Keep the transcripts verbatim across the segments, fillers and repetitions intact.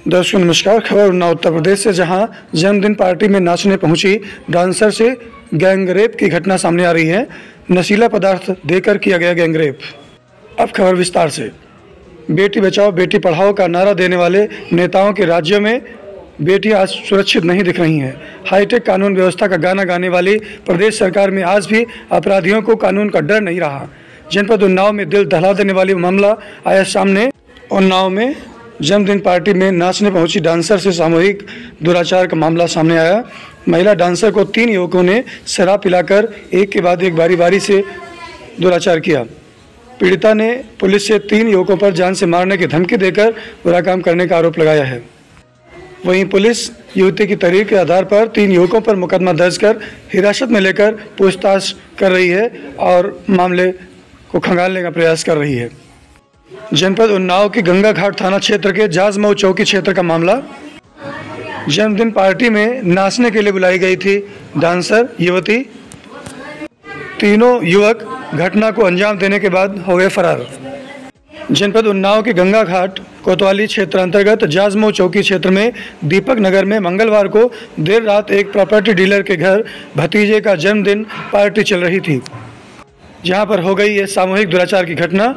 दर्शकों नमस्कार। खबर उन्नाव उत्तर प्रदेश से, जहां जन्मदिन पार्टी में नाचने पहुंची डांसर से गैंगरेप की घटना सामने आ रही है। नशीला पदार्थ देकर किया गया गैंगरेप। अब खबर विस्तार से। बेटी बचाओ बेटी पढ़ाओ का नारा देने वाले नेताओं के राज्यों में बेटियां आज सुरक्षित नहीं दिख रही हैं। हाईटेक कानून व्यवस्था का गाना गाने वाली प्रदेश सरकार में आज भी अपराधियों को कानून का डर नहीं रहा। जनपद उन्नाव में दिल दहला देने वाली मामला आया सामने। उन्नाव में जन्मदिन पार्टी में नाचने पहुंची डांसर से सामूहिक दुराचार का मामला सामने आया। महिला डांसर को तीन युवकों ने शराब पिलाकर एक के बाद एक बारी बारी से दुराचार किया। पीड़िता ने पुलिस से तीन युवकों पर जान से मारने की धमकी देकर बुरा काम करने का आरोप लगाया है। वहीं पुलिस युवती की तहरीर के आधार पर तीन युवकों पर मुकदमा दर्ज कर हिरासत में लेकर पूछताछ कर रही है और मामले को खंगालने का प्रयास कर रही है। जनपद उन्नाव की गंगा घाट थाना क्षेत्र के जाजमऊ चौकी क्षेत्र का मामला। जन्मदिन पार्टी में नाचने के लिए बुलाई गई थी डांसर युवती। तीनों युवक घटना को अंजाम देने के बाद हो गए फरार। जनपद उन्नाव के गंगा घाट कोतवाली क्षेत्र अंतर्गत जाजमऊ चौकी क्षेत्र में दीपक नगर में मंगलवार को देर रात एक प्रॉपर्टी डीलर के घर भतीजे का जन्मदिन पार्टी चल रही थी, जहां पर हो गई ये सामूहिक दुराचार की घटना।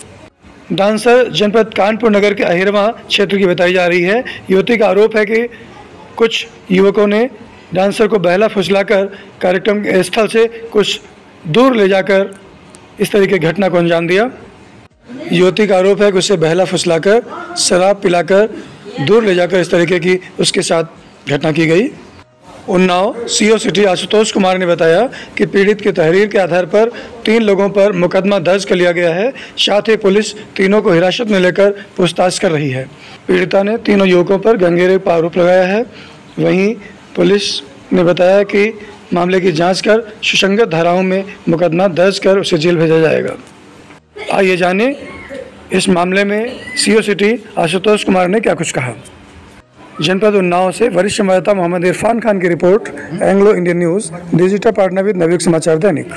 डांसर जनपद कानपुर नगर के अहिरवा क्षेत्र की बताई जा रही है। युवती का आरोप है कि कुछ युवकों ने डांसर को बहला फुसलाकर कार्यक्रम के स्थल से कुछ दूर ले जाकर इस तरीके की घटना को अंजाम दिया। युवती का आरोप है कि उसे बहला फुसलाकर शराब पिलाकर दूर ले जाकर इस तरीके की उसके साथ घटना की गई। उन्नाव सीओ सिटी आशुतोष कुमार ने बताया कि पीड़ित की तहरीर के आधार पर तीन लोगों पर मुकदमा दर्ज कर लिया गया है। साथ ही पुलिस तीनों को हिरासत में लेकर पूछताछ कर रही है। पीड़िता ने तीनों युवकों पर गैंगरेप का आरोप लगाया है। वहीं पुलिस ने बताया कि मामले की जांच कर सुसंगत धाराओं में मुकदमा दर्ज कर उसे जेल भेजा जाएगा। आइए जानें इस मामले में सीओ सिटी आशुतोष कुमार ने क्या कुछ कहा। जनपद उन्नाव से वरिष्ठ संवाददाता मोहम्मद इरफान खान की report, Anglo Indian news, digital partner with Navyug Samachar Dainik.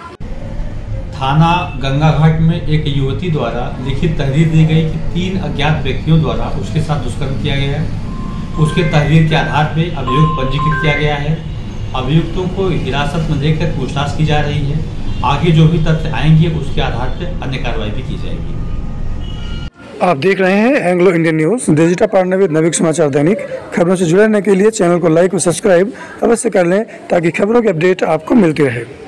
थाना गंगा घाट में एक युवती द्वारा लिखित तहरीर दी गई कि तीन अज्ञात व्यक्तियों द्वारा उसके साथ दुष्कर्म किया गया है। उसके तहरीर के आधार पर अभियुक्त पंजीकृत किया गया है। अभियुक्तों को हिरासत में लेकर पूछताछ की जा रही है। आगे जो भी तथ्य आएंगे उसके आधार पर अन्य कार्रवाई भी की जाएगी। आप देख रहे हैं Anglo Indian news, digital partner with Navyug Samachar Dainik. खबरों से जुड़ने के लिए चैनल को लाइक और सब्सक्राइब अवश्य कर लें ताकि खबरों की अपडेट आपको मिलती रहे।